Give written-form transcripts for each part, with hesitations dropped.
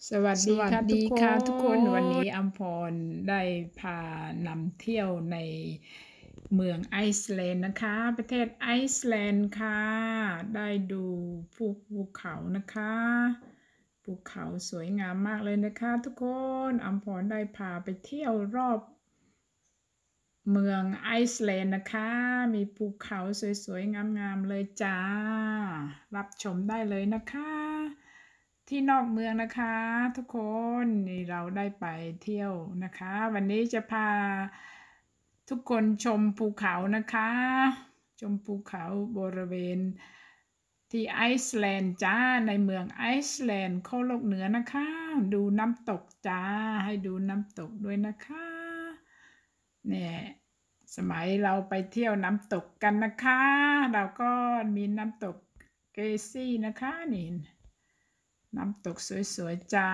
สวัสดีค่ะทุกคนวันนี้อัมพรได้พานำเที่ยวในเมืองไอซ์แลนด์นะคะประเทศไอซ์แลนด์ค่ะได้ดูภูเขานะคะภูเขาสวยงามมากเลยนะคะทุกคนอัมพรได้พาไปเที่ยวรอบเมืองไอซ์แลนด์นะคะมีภูเขาสวยๆงามๆเลยจ้ารับชมได้เลยนะคะที่นอกเมืองนะคะทุกคนนี่เราได้ไปเที่ยวนะคะวันนี้จะพาทุกคนชมภูเขานะคะชมภูเขาบริเวณที่ไอซ์แลนด์จ้าในเมืองไอซ์แลนด์ขั้วโลกเหนือนะคะดูน้ำตกจ้าให้ดูน้ำตกด้วยนะคะเนี่ยสมัยเราไปเที่ยวน้ำตกกันนะคะเราก็มีน้ำตกเกซี่นะคะนี่น้ำตกสวยๆจ้า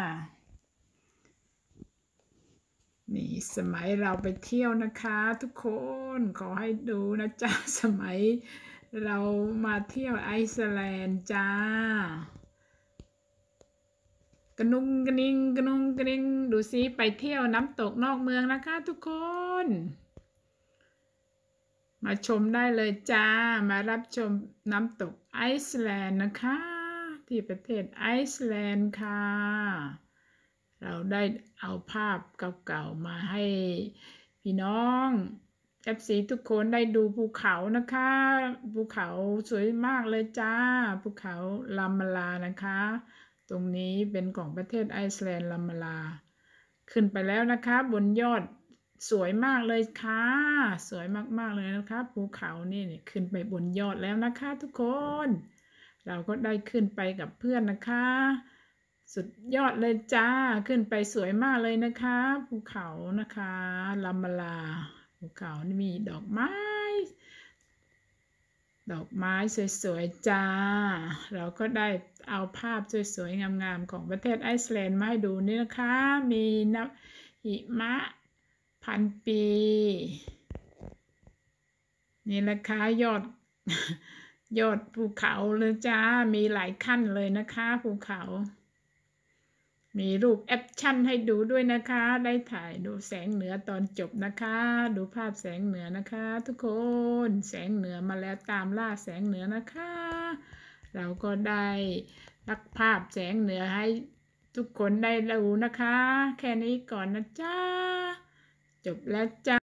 นี่สมัยเราไปเที่ยวนะคะทุกคนขอให้ดูนะจ้าสมัยเรามาเที่ยวไอซ์แลนด์จ้ากระนุงกระนิงกระนุงกระนิงดูสิไปเที่ยวน้ำตกนอกเมืองนะคะทุกคนมาชมได้เลยจ้ามารับชมน้ำตกไอซ์แลนด์นะคะที่ประเทศไอซ์แลนด์ค่ะเราได้เอาภาพเก่าๆมาให้พี่น้องFCทุกคนได้ดูภูเขานะคะภูเขาสวยมากเลยจ้าภูเขาลัมมาลานะคะตรงนี้เป็นของประเทศไอซ์แลนด์ลัมมาลาขึ้นไปแล้วนะคะบนยอดสวยมากเลยค่ะสวยมากๆเลยนะคะภูเขานี่ขึ้นไปบนยอดแล้วนะคะทุกคนเราก็ได้ขึ้นไปกับเพื่อนนะคะสุดยอดเลยจ้าขึ้นไปสวยมากเลยนะคะภูเขานะคะลัมมาลาภูเขานี่มีดอกไม้สวยๆจ้าเราก็ได้เอาภาพสวยๆงามๆของประเทศไอซ์แลนด์มาให้ดูนี่นะคะมีน้ำหิมะพันปีนี่แหละค่ะยอดภูเขาเลยจ้ามีหลายขั้นเลยนะคะภูเขามีรูปแอคชั่นให้ดูด้วยนะคะได้ถ่ายดูแสงเหนือตอนจบนะคะดูภาพแสงเหนือนะคะทุกคนแสงเหนือมาแล้วตามล่าแสงเหนือนะคะเราก็ได้รักภาพแสงเหนือให้ทุกคนได้ดูนะคะแค่นี้ก่อนนะจ้าจบแล้วจ้า